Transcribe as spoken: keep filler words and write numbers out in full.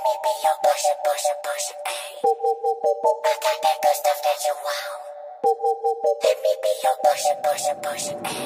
me be your pusher, pusher, pusher, ayy. I got that good stuff that you want. Let me be your pusher, pusher, pusher, ayy.